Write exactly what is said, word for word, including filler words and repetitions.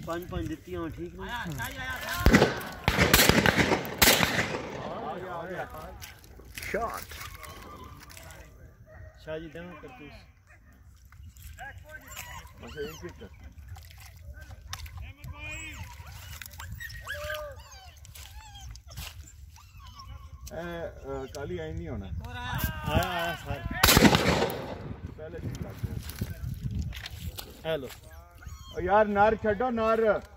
पांच पांच दिती हो ठीक नहीं शॉट शाजी देना करतूस बस एक ही कर ए काली आई नहीं होना आया आया सर पहले नहीं लग गया हेलो यार नार छड्डो नार